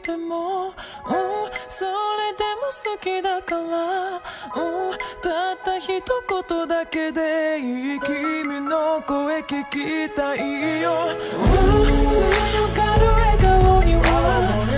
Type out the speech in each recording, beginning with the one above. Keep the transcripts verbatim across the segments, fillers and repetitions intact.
でも、うん、それでも好きだから、うん、たった一言だけでいい君の声聞きたいよ、うん、強がる笑顔には、うん、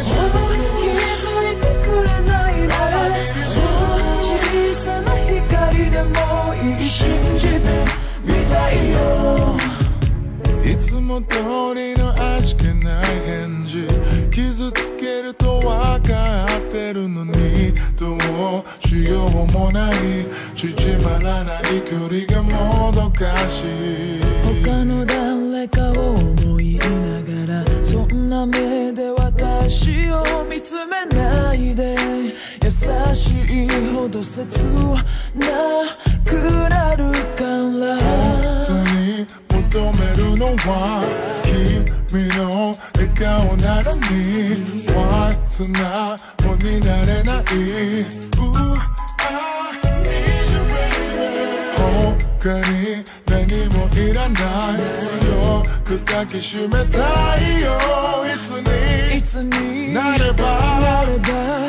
気づいてくれないね、うん、小さな光でもいい信じてみたいよ、 いつも通りの味気ない返事、傷つけると分かってるのにどうしようもない縮まらない距離がもどかしい、 他の誰かを思いながらそんな目で私を見つめないで、優しいほど切なくなるから本当に求めるのは君の笑顔なのに Why 素直になれない、Ooh, I need you baby 他に何もいらない強く抱きしめたいよ、いつにいつになればなれば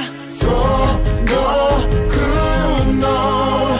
届くの、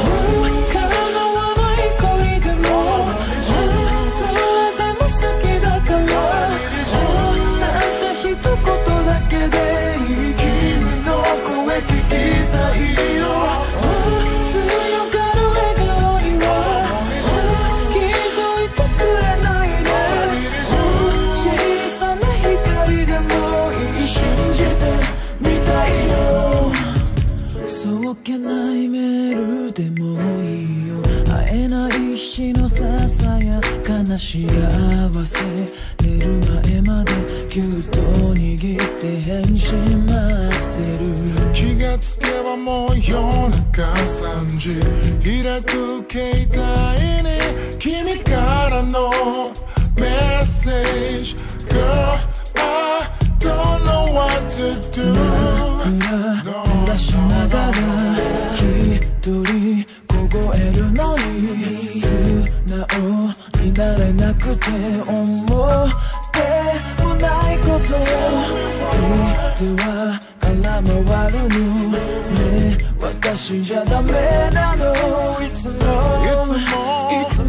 そっけないメールでもいいよ、会えない日のささやかな幸せ、寝る前までぎゅっと握って返信待ってる、 気がつけばもう夜中さんじ、開く携帯に君からのメッセージ Girl, I don't know what to do、 濡らしながら一人凍えるのに素直になれなくて思ってもないこと手は空回るのね、私じゃダメなの、いつもいつもいつも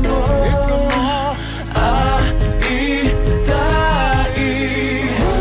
会いたい、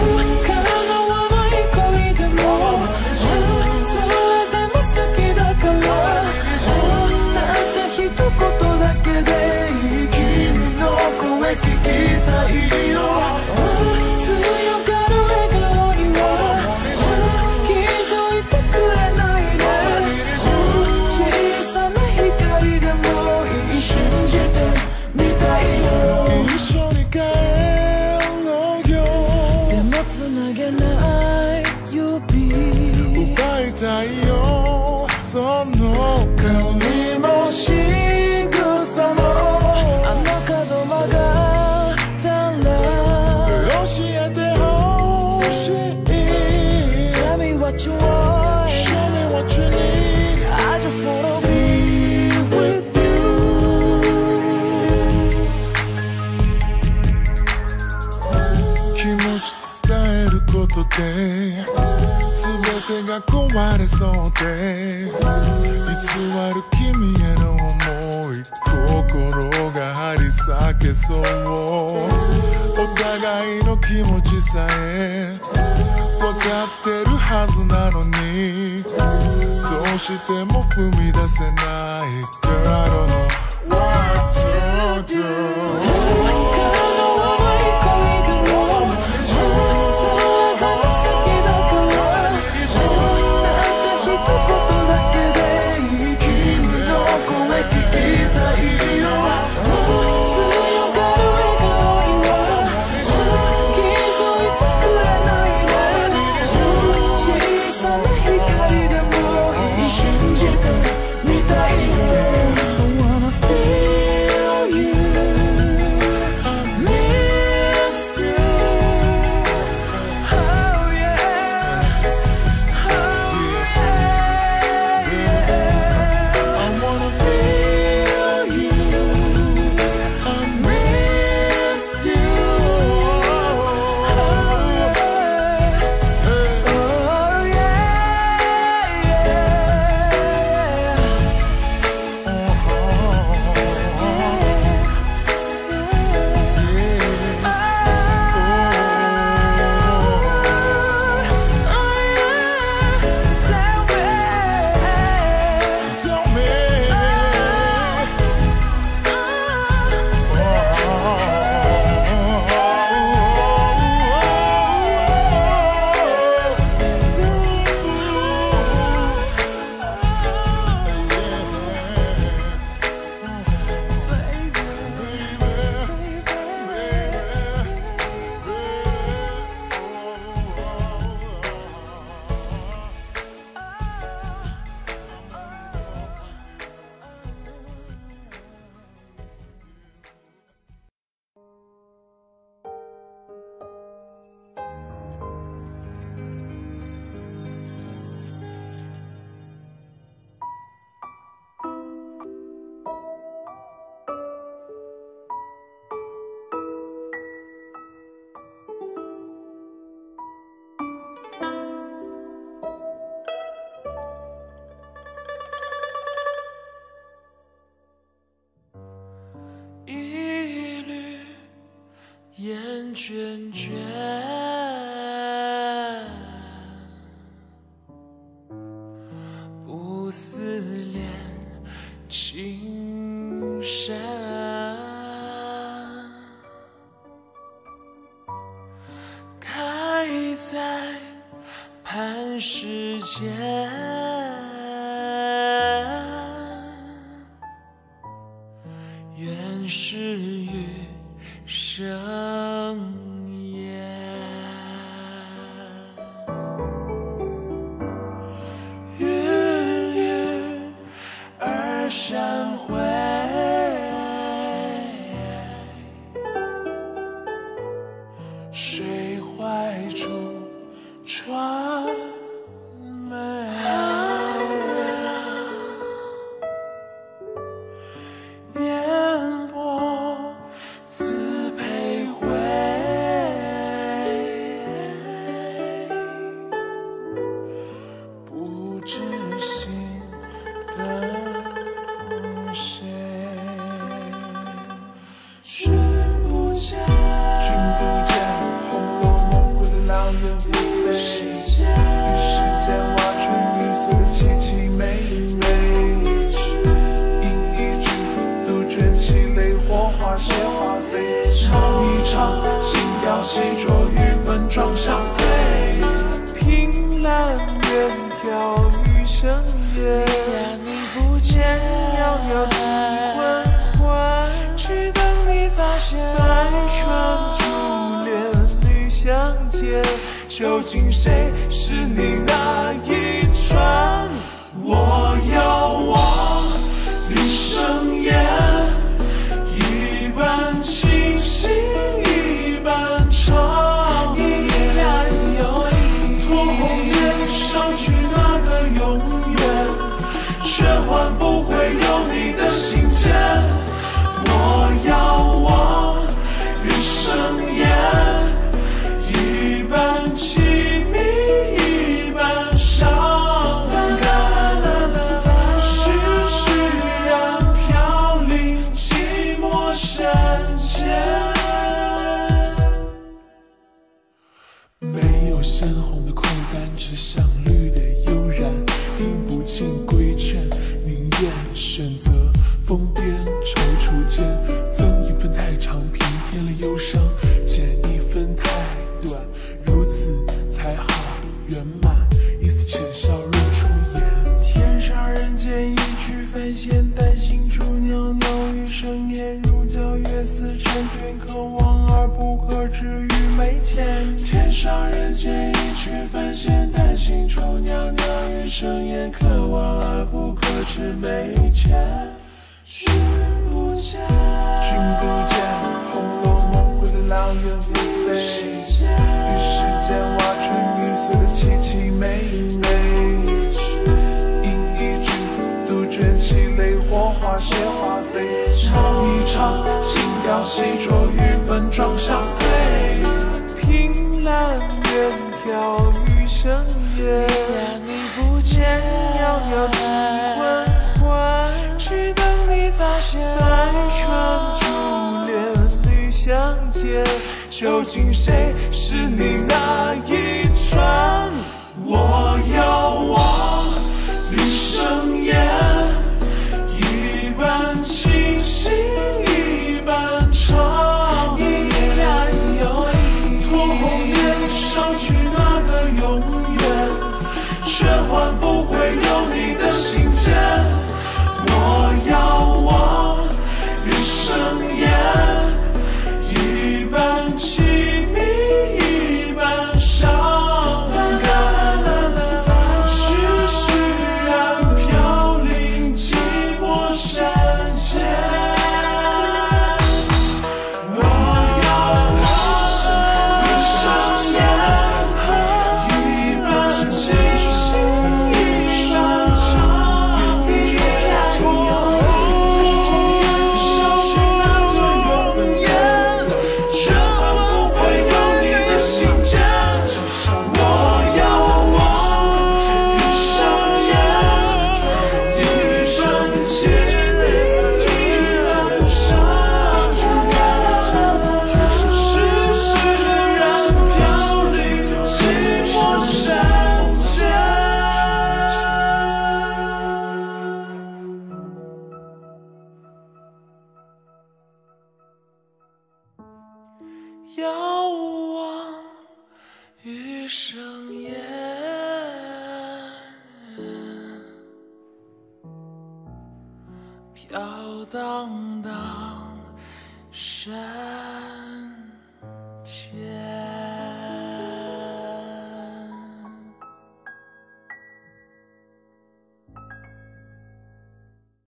その髪も仕草もあの角曲がったら教えてほしい Tell me what you want Show me what you need I just wanna be with you 気持ち伝えることで全てが壊れそうで偽る君への想い心が張り裂けそうお互いの気持ちさえ分かってるはずなのにどうしても踏み出せない Girl, I don't know what to do I wanna feel 觉，不思恋情深，开在磐石间，原是余生也。郁郁而闪回，谁怀住传媒？烟波自徘徊，不知心等谁？君不见，君不见，《红楼梦》为了狼人付费，于世间挖出女色的凄凄美美，饮一支，杜鹃起泪，火花谢花飞，唱一唱，轻调细酌，余分装相配，凭栏远眺余生夜，你不见，袅袅几昏昏，只等你发现，百川珠帘里相见，究竟谁是你那一串？我遥望余生烟，一半清醒，一半长，一然有意，托红颜捎去那个永远，却换不回有你的心间。我遥望余生烟，一半凄迷，一半伤感，徐徐然飘零寂寞山间。没有鲜红的口淡，只想绿的悠然，听不进规劝，宁愿选择疯癫踌躇间，增一分太长，平添了忧伤，减一分太短，如此才好圆满，一丝浅笑入出眼。天上人间一曲凡仙，丹心处袅袅余生烟，如胶月似婵娟，可望而不可知于眉间。天上人间一曲凡仙，丹心处袅袅余生烟，可望而不可知眉间。君不见，君不见，《红楼梦》为了狼人付费，于世间挖出女色的凄凄美美，饮一支，杜鹃起泪，火花谢花飞，唱一唱，轻调细酌，余分装相配，凭栏远眺余生夜，你不见，袅袅几昏昏，只等你发现，百川珠帘里相见，究竟谁是你那一串？我遥望余生烟，一半清醒，一半长，一然有意，托红颜捎去那个永远，却换不回有你的心间。我遥望余生烟，一半凄迷，一半伤感，徐徐然飘零寂寞山间。我遥望余生烟，一半清醒， 闭上眼，飘荡荡山。